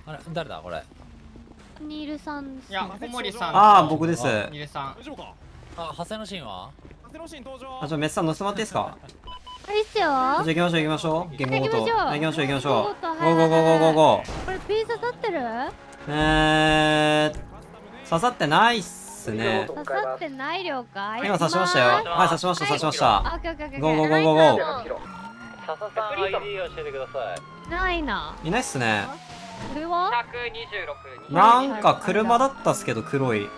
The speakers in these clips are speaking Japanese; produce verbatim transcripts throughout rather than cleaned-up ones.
あれ誰だこれ。 ニールさん。 いや、小森さん。 ああ、僕です。 ニールさん。 大丈夫か。 あ、長谷のシーンは。 長谷のシーン登場。 あ、ちょ、メスさん乗せてもらっていいですか。 あれっすよ。 じゃあ行きましょう行きましょう。ゲームごと。 行きましょう行きましょう行きましょう。ゴゴーゴーーゴーゴーゴーゴーゴこれピン刺さってる？ ー。えー、刺さってないっすね。 刺さってない了解。 今刺しましたよ。はい、刺しました刺しました。 あ、オッケーオッケーオッケー。 ゴーゴーゴーゴーゴー。 笹さん アイディー 教えてください。 ないな。 いないっすね。 これは？ ひゃくにじゅうろく。 なんか車だったっすけど黒い。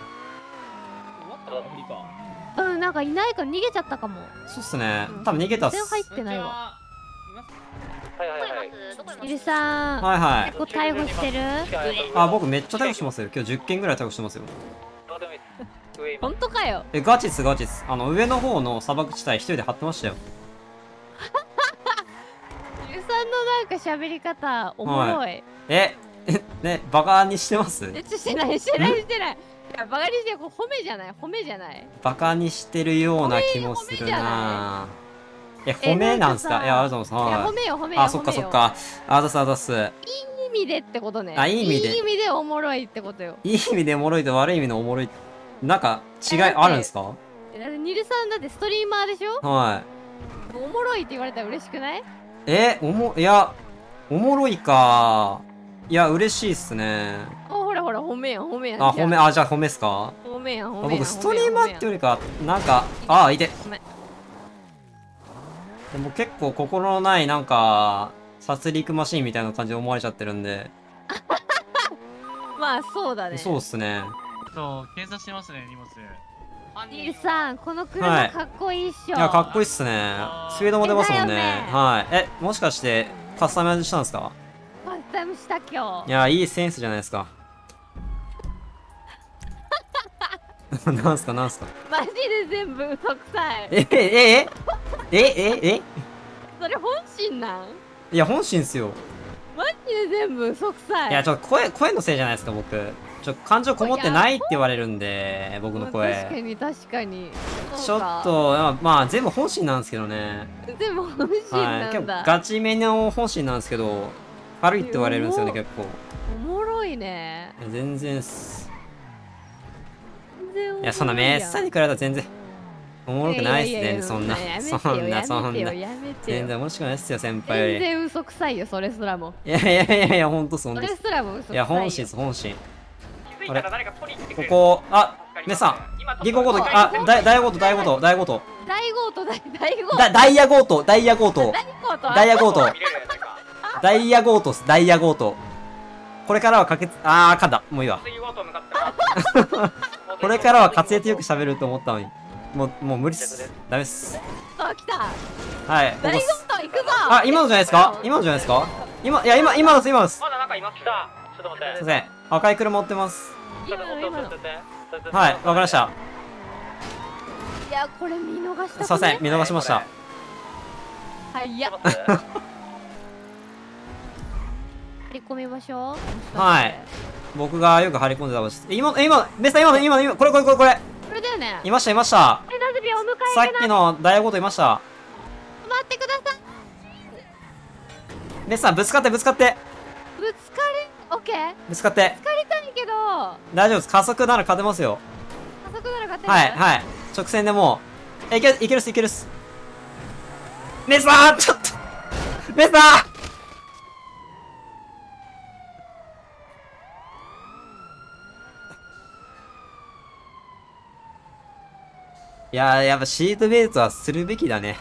うん、なんかいないから逃げちゃったかも。 そうっすね。多分逃げたっす。 全然入ってないわ。 はいはいはい。 ニールさん。 はいはい結。構逮捕してる？ あ、僕めっちゃ逮捕してますよ。今日じゅっけんぐらい逮捕してますよ。 本当かよ。 え、ガチっすガチっす。あの上の方の砂漠地帯一人で張ってましたよ。 ニールさんのなんか喋り方おもろい。 え、え、ね、バカにしてますえ、ちょしてないしてないしてない。いや、バカにしてこれ褒めじゃない褒めじゃない。 バカにしてるような気もするなぁ。いや、褒めなんすか。いや、ありがとうございます。 いや、褒はい。 めよ褒めよ。 あ、そっかそっ。か。あざすあざす。 いい意味でってことね。 あいい意味でいい意味でおもろいってことよ。 いい意味でおもろいと悪い意味のおもろい。なんか、違いあるんですか。 だってニルさんだってストリーマーでしょ？ はおもろいって言われたら嬉しくない？ い。え、おも、いや、おもろいか。いや、嬉しいっすね。 あ、ほらほら、褒めやん褒めやん。 あ、褒め、あ、じゃあ褒めっすか。 褒めやん褒めやん。 僕、ストリーマーってより。 りか、なんか、ああ、いて。 ごめん。 でも結構心のない、なんか、殺戮マシーンみたいな感じで思われちゃってるんで。 まあ、そうだね。 そうっすね。 そう、検査してますね、荷物。 ニルさん、このは車いかっこいいっしょ。 いや、かっこいいっすね。スピードも出ますもんね。 だよねはい。え、もしかして、カスタマイズしたんですか。 カスタムした今日。 いや、いいセンスじゃないですか。なんすか、なんすか。 マジで全部嘘くさい。 え、え、え、え、え、え、え、 それ本心なん？ いや、本心っすよ。 マジで全部嘘くさい。 いや、ちょっと声、声のせいじゃないですか、僕。ちょ、感情こもってないって言われるんで、僕の確か声。 に確かに。 ちょそうかっと、まあ、まあ、全部本心なんですけどね。 全部本心はい。結構なんだ。 ガチめの本心なんですけど、軽いって言われるんですよね、結構。 おもろいね。 いや全然っす。 全然おもろいやん。 いや、そんなめっさに比べたら全然、おもろくないっすね、 いやいやいやそんな。 やめてよそんな、そんな。 やめてよやめてよ全然面白くないっすよ、先輩より。 全然嘘くさいよ、それすらも。 いやいやいやいや、ほんとそんな。いそれすらも嘘くさいよ。 や、本心っす、本心。 気づいたら誰か取りに来てくれる。 ここ、あ、メさん、銀行強盗、あ、大、大強盗、大強盗、大強盗。 大強盗、大大強盗。 だ、ダイヤ強盗、ダイヤ強盗。 大強盗。 ダイヤ強盗。 見れるよ、誰か。 ダイヤ強盗っす、ダイヤ強盗。これからはかけつ、あー、かんだ。もういいわ。 水曜と向かってます。 これからは滑舌よく喋ると思ったのに。もう、もう無理っす。ダメっす。 あ、来た。 はい、ここ大強っす。 盗行くぞ。 あ、今のじゃないですか今のじゃないですか今、いや、今、今のです、今のです。 まだなんかいます。来た。ちょっと待って。 すいません。赤い車追ってます。 今の今の。 はい、わかりました。 いや、これ見逃した。 すいません、見逃しました。 はい、いや。張り込みましょう。 はい。僕がよく張り込んでた場所です。今の、今の、ベスさん、今の、今の、今の、これ、これ、これ、これ。 これだよね。 いました、いました。 え、なぜびお迎えさってなきのダイヤごといました。 待ってください。 ベスさん、ぶつかって、ぶつかって。 ぶつかり、オッケー。 ぶつかって。 ぶつかりたいけど。 大丈夫です。加速なら勝てますよ。 加速なら勝てる。 はい、はい。直線でもう。え、いける、いけるっす、いけるっす。ベスさん、ちょっと。ベスさんいやー、やっぱシートベルトはするべきだね。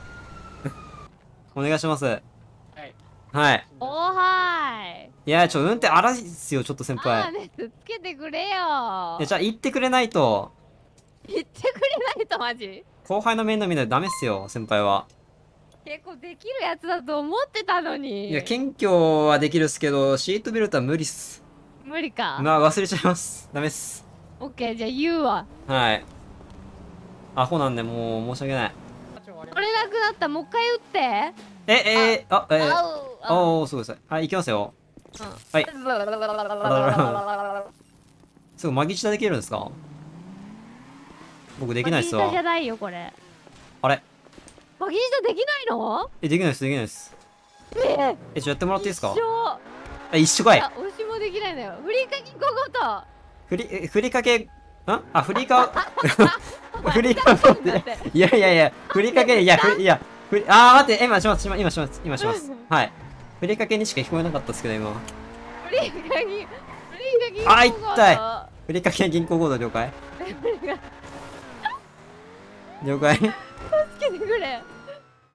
お願いします。はい。はい。 おーはーい。 いやー、ちょ、運転荒いっすよ、ちょっと先あ輩。 ーね、つけてくれよいや、じゃあ言ってくれないと、 言ってくれないとマジ後輩の面倒見ないとダメっすよ、先輩は。 結構できるやつだと思ってたのに。 いや、謙虚はできるっすけど、シートベルトは無理っす。 無理か。 まあ、忘れちゃいます。ダメっす。 オッケー、じゃあ言うわ。 はい。アホなんで、もう、申し訳ない。 これなくなった、もう一回打って。 え、えー、あ、えー、 あうあうおー、すごいです。はい、行きますよ。はい。 うん。 すぐ、マギチタできるんですか？僕できないっすわマギータじ。ゃないよ、これ。 あれマギータできないの？ え、できないっす、できないっす。 えええ、ちょ、やってもらっていいですか？ 一緒。 え、一緒かい。 あ、おしもできないのよ。ふりかけごと。 ふり、えふりかけ、んあ、ふりか、ふりかけって、いやいやいや、ふりかけ、いや、ふり、いや、ふり、あー、待って、今します、今します、今します。はい。ふりかけにしか聞こえなかったですけど、今。 ふりかけ、ふりかけ。 あ、痛い。ふりかけ銀行強盗了解了解。 助けてくれ。